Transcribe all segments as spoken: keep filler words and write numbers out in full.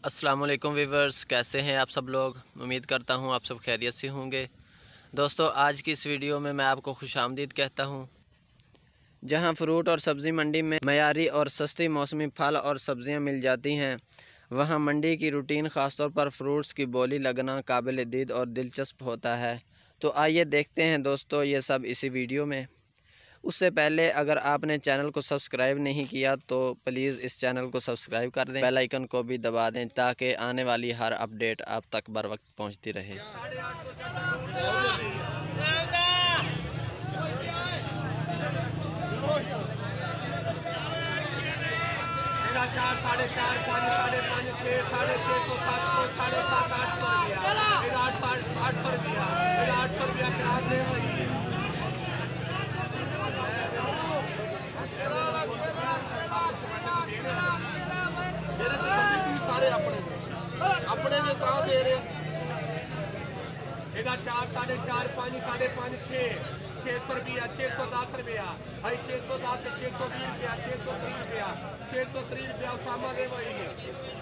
अस्सलाम वालेकुम वीवर्स, कैसे हैं आप सब लोग। उम्मीद करता हूं आप सब खैरियत से होंगे। दोस्तों, आज की इस वीडियो में मैं आपको खुशामदीद कहता हूं। जहां फ्रूट और सब्ज़ी मंडी में मयारी और सस्ती मौसमी फल और सब्ज़ियां मिल जाती हैं, वहां मंडी की रूटीन ख़ासतौर पर फ्रूट्स की बोली लगना काबिल दीद और दिलचस्प होता है। तो आइए देखते हैं दोस्तों ये सब इसी वीडियो में। उससे पहले अगर आपने चैनल को सब्सक्राइब नहीं किया तो प्लीज़ इस चैनल को सब्सक्राइब कर दें, बेल आइकन को भी दबा दें ताकि आने वाली हर अपडेट आप तक बर वक्त पहुँचती रहे। चार साढ़े चार पाँच साढ़े पाँच छः साढ़े छः सौ सात सौ साढ़े सात आठ सौ रुपया आठ आठ सौ रुपया आठ सौ रुपया करा दे सारे अपने अपने में कहाँ दे रहे चार साढ़े चार पाँच साढ़े पाँच छः छः सौ रुपया छः सौ दस रुपया भाई छः सौ दस छः सौ बीस रुपया छः सौ तीस रुपया छः सौ तीस रुपया सामा दे वही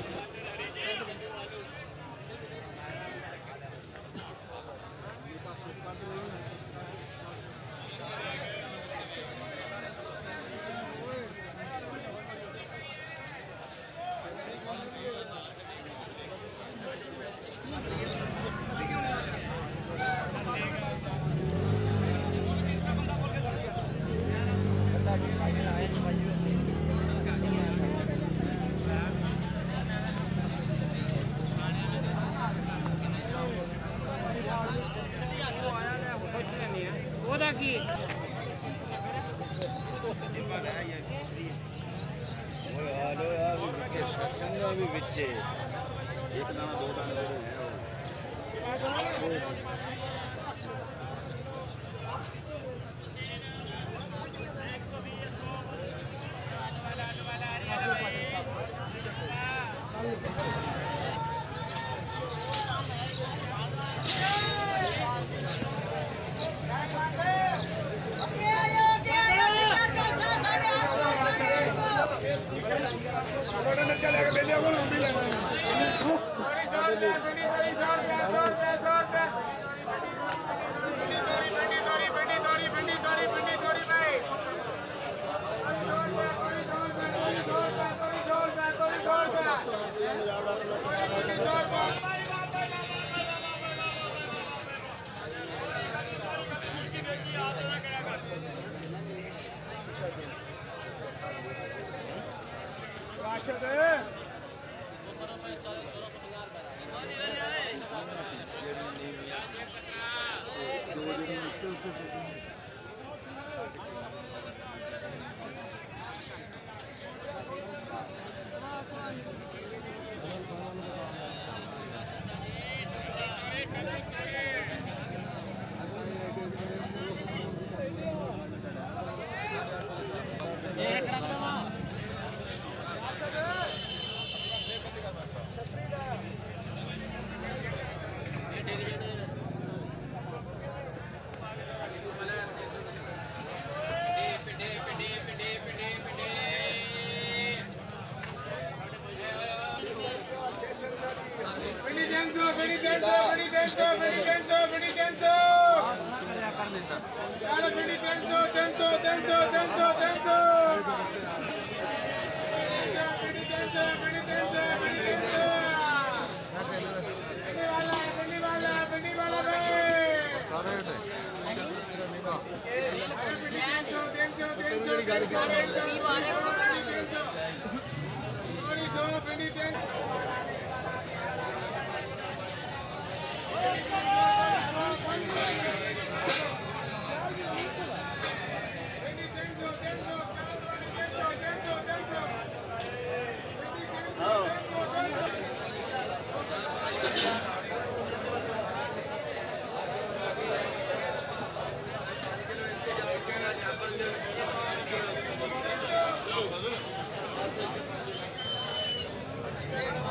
की भी बिच्चे एक दाना दो दाने Hey,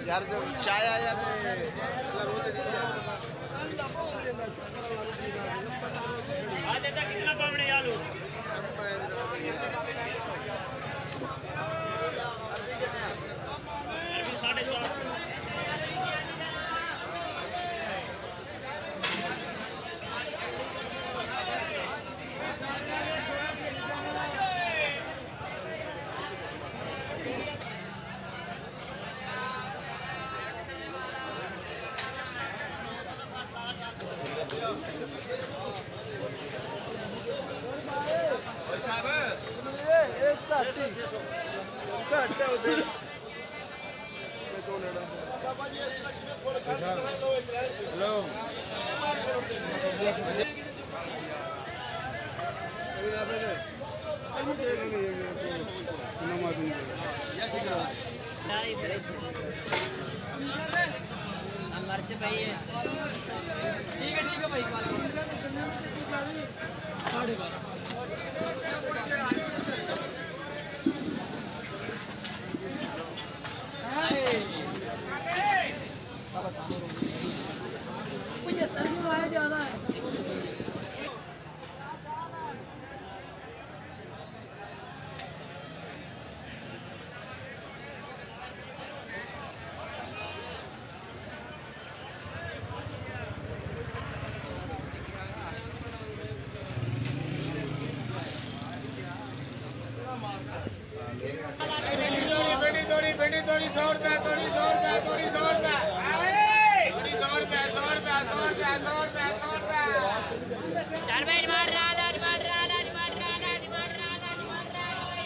यार जो चाय आया तो आज ऐसा कितना पावड़े आलू अभी साढ़े चार मर्च भाई है ठीक है ठीक है भाई साढ़े बारह पचहत्तर में आया ज़्यादा है। थोड़ी थोड़ी थोड़ी थोड़ी सौ रुपया थोड़ी सौ रुपया थोड़ी सौ रुपया थोड़ी सौ रुपया सौ रुपया सौ रुपया सौ रुपया सौ रुपया चार भाई मार रहा है मार रहा है मार रहा है मार रहा है मार रहा है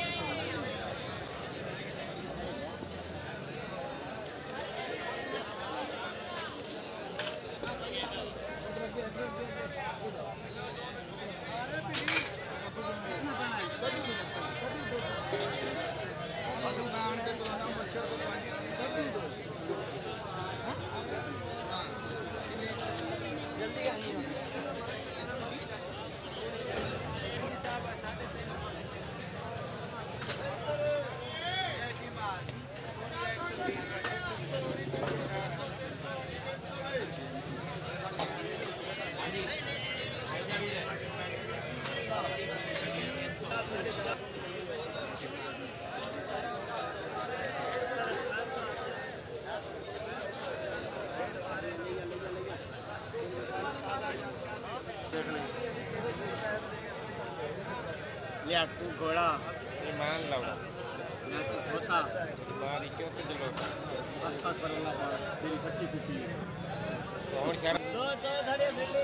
लिया तू घोड़ा मान लो ना तू होता मारी क्यों तो दिलो रास्ता करना तेरी शक्ति कुटी और शहर दो दो धड़े मिले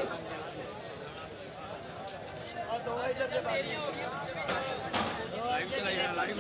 और दो इधर से बाकी लाइव चलाइए लाइव